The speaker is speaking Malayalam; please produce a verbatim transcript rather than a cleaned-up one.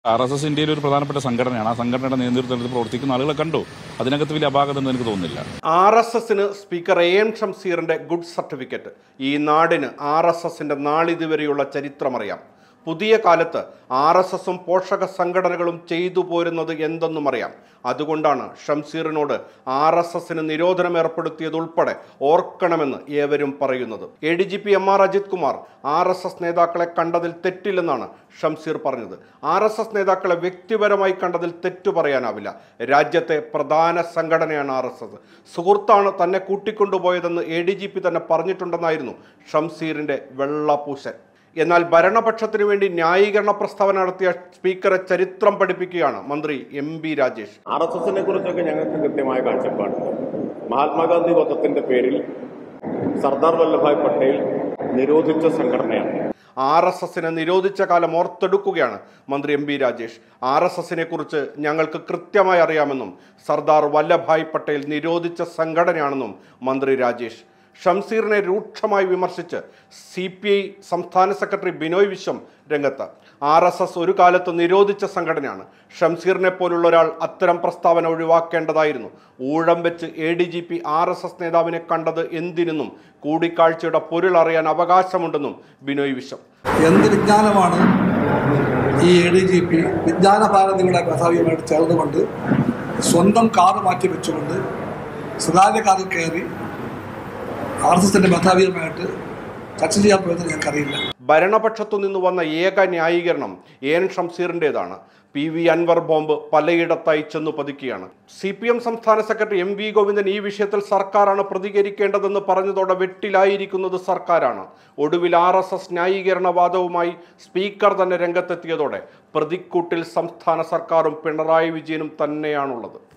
ആർ എസ് എസ് ഇന്ത്യയിൽ ഒരു പ്രധാനപ്പെട്ട സംഘടനയാണ്. ആ സംഘടനയുടെ നേതൃത്വത്തിൽ പ്രവർത്തിക്കുന്ന ആളുകളെ കണ്ടു. അതിനകത്ത് വലിയ അപാകതയെന്ന് എനിക്ക് തോന്നുന്നില്ല. ആർ എസ് എസിന് സ്പീക്കർ എ എൻ ഷംസീറിന്റെ ഗുഡ് സർട്ടിഫിക്കറ്റ്. ഈ നാടിന് ആർ എസ് എസിന്റെ നാളിതുവരെയുള്ള ചരിത്രമറിയാം. പുതിയ കാലത്ത് ആർ എസ് എസും പോഷക സംഘടനകളും ചെയ്തു പോരുന്നത് എന്തെന്നും അറിയാം. അതുകൊണ്ടാണ് ഷംസീറിനോട് ആർ എസ് എസിന് നിരോധനം ഏർപ്പെടുത്തിയതുൾപ്പെടെ ഓർക്കണമെന്ന് ഏവരും പറയുന്നത്. A D G P M R Ajith Kumar R S S നേതാക്കളെ കണ്ടതിൽ തെറ്റില്ലെന്നാണ് ഷംസീർ പറഞ്ഞത്. ആർ എസ് എസ് നേതാക്കളെ വ്യക്തിപരമായി കണ്ടതിൽ തെറ്റു പറയാനാവില്ല. രാജ്യത്തെ പ്രധാന സംഘടനയാണ് ആർ എസ് എസ്. സുഹൃത്താണ് തന്നെ കൂട്ടിക്കൊണ്ടുപോയതെന്ന് എ ഡി ജി പി തന്നെ പറഞ്ഞിട്ടുണ്ടെന്നായിരുന്നു ഷംസീറിന്റെ വെള്ളപൂശൽ. എന്നാൽ ഭരണപക്ഷത്തിനു വേണ്ടി ന്യായീകരണ പ്രസ്താവന നടത്തിയ സ്പീക്കറെ ചരിത്രം പഠിപ്പിക്കുകയാണ് മന്ത്രി M B Rajesh. R S എസിനെ കുറിച്ചൊക്കെ ഞങ്ങൾക്ക് കൃത്യമായ കാഴ്ചപ്പാടുണ്ട്. മഹാത്മാഗാന്ധി വധത്തിന്റെ പേരിൽ സർദാർ വല്ലഭായ് പട്ടേൽ നിരോധിച്ച സംഘടനയാണ്. ആർ എസ് എസിനെ നിരോധിച്ച കാലം ഓർത്തെടുക്കുകയാണ് മന്ത്രി M B Rajesh. R S എസിനെ കുറിച്ച് ഞങ്ങൾക്ക് കൃത്യമായി അറിയാമെന്നും സർദാർ വല്ലഭായ് പട്ടേൽ നിരോധിച്ച സംഘടനയാണെന്നും മന്ത്രി രാജേഷ്. ഷംസീറിനെ രൂക്ഷമായി വിമർശിച്ച് സി പി ഐ സംസ്ഥാന സെക്രട്ടറി ബിനോയ് വിശ്വം രംഗത്ത്. ആർ എസ് എസ് ഒരു കാലത്ത് നിരോധിച്ച സംഘടനയാണ്. ഷംസീറിനെ പോലുള്ള ഒരാൾ അത്തരം പ്രസ്താവന ഒഴിവാക്കേണ്ടതായിരുന്നു. ഊഴം വെച്ച് A D G P R S S നേതാവിനെ കണ്ടത് എന്തിനെന്നും കൂടിക്കാഴ്ചയുടെ പൊരുൾ അറിയാൻ അവകാശമുണ്ടെന്നും ബിനോയ് വിശ്വം. എന്ത് വിജ്ഞാനമാണ് ഈ എ ഡി ജി പി വിജ്ഞാന ഭാരതിയുടെ മേധാവിയുമായിട്ട് ചേർന്നുകൊണ്ട് സ്വന്തം കാറ് മാറ്റി വെച്ചുകൊണ്ട് സ്വകാര്യ കാറിൽ കയറി ആർ എസ് എസിന്റെ മേധാവിയുമായിട്ട് ചർച്ച ചെയ്യാൻ പോയത് ഞങ്ങൾക്കറിയില്ല. ഭരണപക്ഷത്തു നിന്ന് വന്ന ഏക ന്യായീകരണം എ എൻ ഷംസീറിൻ്റെതാണ്. പി വി അൻവർ ബോംബ് പലയിടത്തായി ചെന്നു പതിക്കുകയാണ്. സി പി എം സംസ്ഥാന സെക്രട്ടറി എം വി ഗോവിന്ദൻ ഈ വിഷയത്തിൽ സർക്കാരാണ് പ്രതികരിക്കേണ്ടതെന്ന് പറഞ്ഞതോടെ വെട്ടിലായിരിക്കുന്നത് സർക്കാരാണ്. ഒടുവിൽ ആർ എസ് എസ് ന്യായീകരണവാദവുമായി സ്പീക്കർ തന്നെ രംഗത്തെത്തിയതോടെ പ്രതിക്കൂട്ടിൽ സംസ്ഥാന സർക്കാരും പിണറായി വിജയനും തന്നെയാണുള്ളത്.